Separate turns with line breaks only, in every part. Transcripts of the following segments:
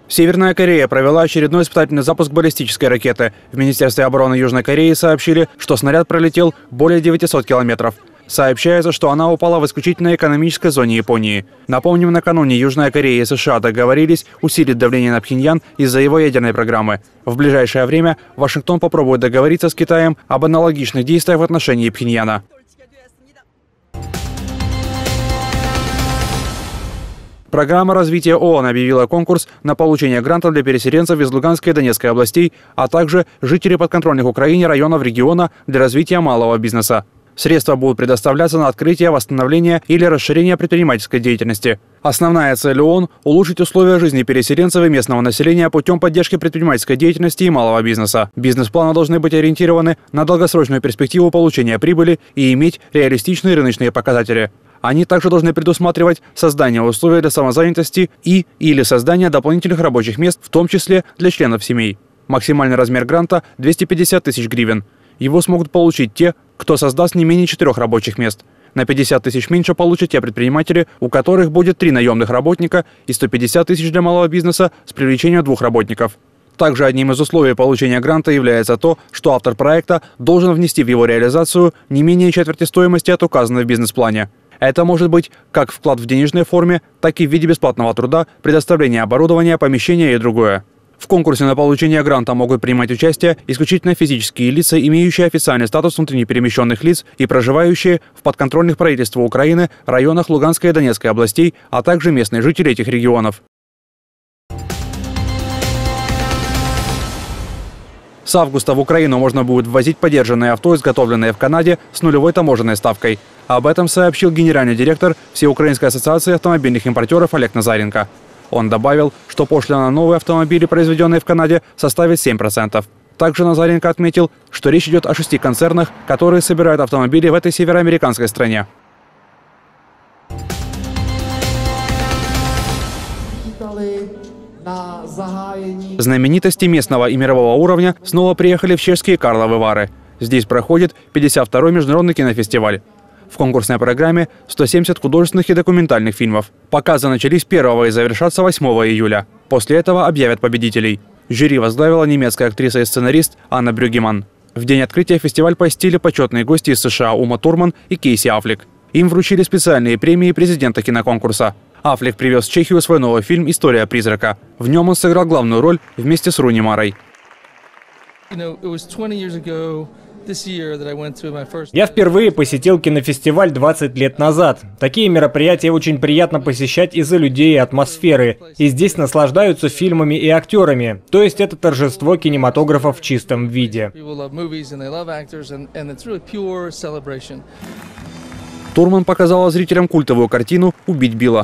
Северная Корея провела очередной испытательный запуск баллистической ракеты. В Министерстве обороны Южной Кореи сообщили, что снаряд пролетел более 900 километров. Сообщается, что она упала в исключительно экономической зоне Японии. Напомним, накануне Южная Корея и США договорились усилить давление на Пхеньян из-за его ядерной программы. В ближайшее время Вашингтон попробует договориться с Китаем об аналогичных действиях в отношении Пхеньяна. Программа развития ООН объявила конкурс на получение грантов для переселенцев из Луганской и Донецкой областей, а также жителей подконтрольных Украине районов региона для развития малого бизнеса. Средства будут предоставляться на открытие, восстановление или расширение предпринимательской деятельности. Основная цель ООН – улучшить условия жизни переселенцев и местного населения путем поддержки предпринимательской деятельности и малого бизнеса. Бизнес-планы должны быть ориентированы на долгосрочную перспективу получения прибыли и иметь реалистичные рыночные показатели. Они также должны предусматривать создание условий для самозанятости или создание дополнительных рабочих мест, в том числе для членов семей. Максимальный размер гранта – 250 тысяч гривен. Его смогут получить те, кто создаст не менее 4 рабочих мест. На 50 тысяч меньше получат те предприниматели, у которых будет 3 наемных работника, и 150 тысяч для малого бизнеса с привлечением 2 работников. Также одним из условий получения гранта является то, что автор проекта должен внести в его реализацию не менее четверти стоимости от указанной в бизнес-плане. Это может быть как вклад в денежной форме, так и в виде бесплатного труда, предоставления оборудования, помещения и другое. В конкурсе на получение гранта могут принимать участие исключительно физические лица, имеющие официальный статус внутренне перемещенных лиц и проживающие в подконтрольных правительству Украины районах Луганской и Донецкой областей, а также местные жители этих регионов. С августа в Украину можно будет ввозить подержанные авто, изготовленные в Канаде, с нулевой таможенной ставкой. Об этом сообщил генеральный директор Всеукраинской ассоциации автомобильных импортеров Олег Назаренко. Он добавил, что пошлина на новые автомобили, произведенные в Канаде, составит 7%. Также Назаренко отметил, что речь идет о 6 концернах, которые собирают автомобили в этой североамериканской стране. Знаменитости местного и мирового уровня снова приехали в чешские Карловы Вары. Здесь проходит 52-й международный кинофестиваль. В конкурсной программе 170 художественных и документальных фильмов. Показы начались 1 и завершатся 8 июля. После этого объявят победителей. Жюри возглавила немецкая актриса и сценарист Анна Брюгеман. В день открытия фестиваль посетили почетные гости из США Ума Турман и Кейси Аффлек. Им вручили специальные премии президента киноконкурса. Аффлек привез в Чехию свой новый фильм «История призрака». В нем он сыграл главную роль вместе с Руни Марой.
Я впервые посетил кинофестиваль 20 лет назад. Такие мероприятия очень приятно посещать из-за людей и атмосферы. И здесь наслаждаются фильмами и актерами. То есть это торжество кинематографа в чистом виде.
Турман показала зрителям культовую картину «Убить Билла».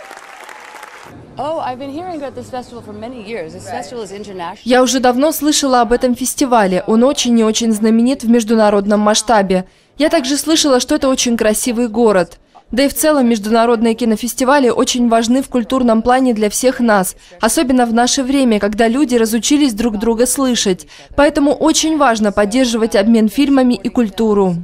Я уже давно слышала об этом фестивале. Он очень и очень знаменит в международном масштабе. Я также слышала, что это очень красивый город. Да и в целом международные кинофестивали очень важны в культурном плане для всех нас, особенно в наше время, когда люди разучились друг друга слышать. Поэтому очень важно поддерживать обмен фильмами и культуру.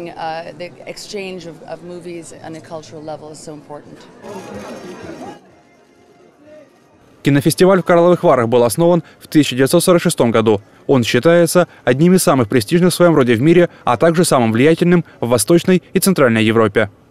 Кинофестиваль в Карловых Варах был основан в 1946 году. Он считается одним из самых престижных в своем роде в мире, а также самым влиятельным в Восточной и Центральной Европе.